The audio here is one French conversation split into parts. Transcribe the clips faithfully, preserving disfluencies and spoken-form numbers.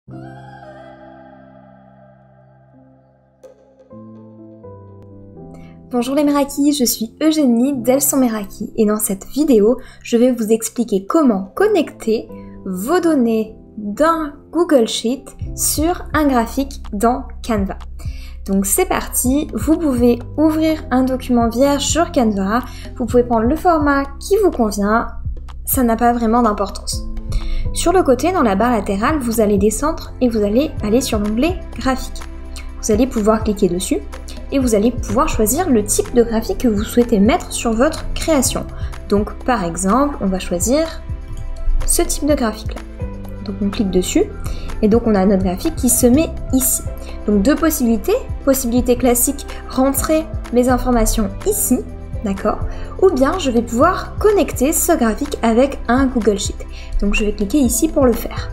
Bonjour les Meraki, je suis Eugénie d'Elles sont Meraki et dans cette vidéo, je vais vous expliquer comment connecter vos données d'un Google Sheet sur un graphique dans Canva. Donc c'est parti, vous pouvez ouvrir un document vierge sur Canva, vous pouvez prendre le format qui vous convient, ça n'a pas vraiment d'importance. Sur le côté, dans la barre latérale, vous allez descendre et vous allez aller sur l'onglet graphique. Vous allez pouvoir cliquer dessus et vous allez pouvoir choisir le type de graphique que vous souhaitez mettre sur votre création. Donc par exemple, on va choisir ce type de graphique là. Donc on clique dessus et donc on a notre graphique qui se met ici. Donc deux possibilités, possibilité classique, rentrer mes informations ici, d'accord, ou bien je vais pouvoir connecter ce graphique avec un Google Sheet. Donc je vais cliquer ici pour le faire.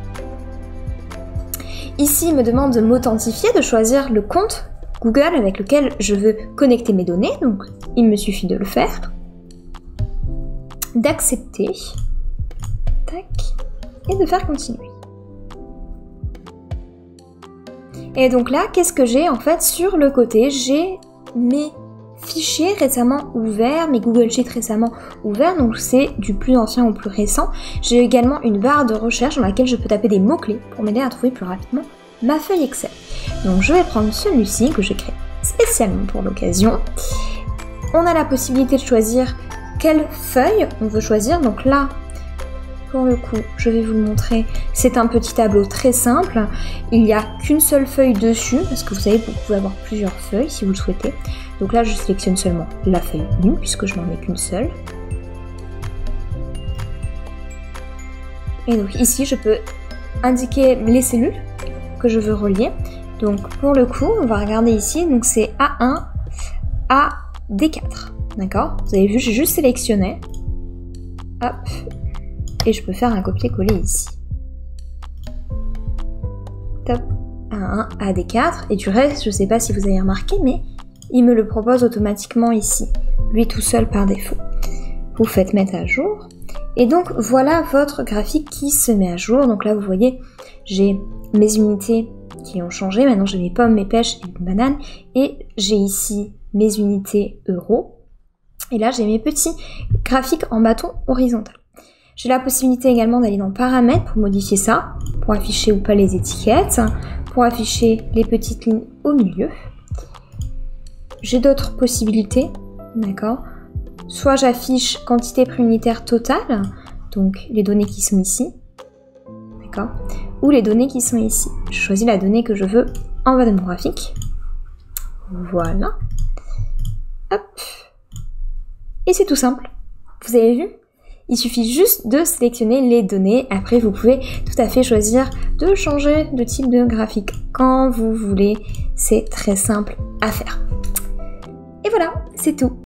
Ici, il me demande de m'authentifier, de choisir le compte Google avec lequel je veux connecter mes données, donc il me suffit de le faire, d'accepter, tac, et de faire continuer. Et donc là, qu'est-ce que j'ai en fait sur le côté? J'ai mes fichiers récemment ouverts, mes Google Sheets récemment ouverts, donc c'est du plus ancien au plus récent. J'ai également une barre de recherche dans laquelle je peux taper des mots-clés pour m'aider à trouver plus rapidement ma feuille Excel. Donc je vais prendre celui-ci que j'ai créé spécialement pour l'occasion. On a la possibilité de choisir quelle feuille on veut choisir. Donc là, pour le coup, je vais vous le montrer. C'est un petit tableau très simple. Il n'y a qu'une seule feuille dessus, parce que vous savez, vous pouvez avoir plusieurs feuilles si vous le souhaitez. Donc là, je sélectionne seulement la feuille un, puisque je n'en ai qu'une seule. Et donc ici, je peux indiquer les cellules que je veux relier. Donc pour le coup, on va regarder ici, donc c'est A un à D quatre, d'accord? Vous avez vu, j'ai juste sélectionné, hop, et je peux faire un copier-coller ici. Top, A un à D quatre, et du reste, je sais pas si vous avez remarqué, mais il me le propose automatiquement ici, lui tout seul par défaut. Vous faites mettre à jour, et donc voilà votre graphique qui se met à jour. Donc là, vous voyez, j'ai mes unités qui ont changé, maintenant j'ai mes pommes, mes pêches et mes bananes, et j'ai ici mes unités euros, et là j'ai mes petits graphiques en bâton horizontal. J'ai la possibilité également d'aller dans paramètres pour modifier ça, pour afficher ou pas les étiquettes, pour afficher les petites lignes au milieu. J'ai d'autres possibilités, d'accord, soit j'affiche quantité préunitaire totale, donc les données qui sont ici, d'accord, ou les données qui sont ici. Je choisis la donnée que je veux en bas de mon graphique. Voilà. Hop. Et c'est tout simple. Vous avez vu? Il suffit juste de sélectionner les données. Après, vous pouvez tout à fait choisir de changer de type de graphique quand vous voulez. C'est très simple à faire. Et voilà, c'est tout.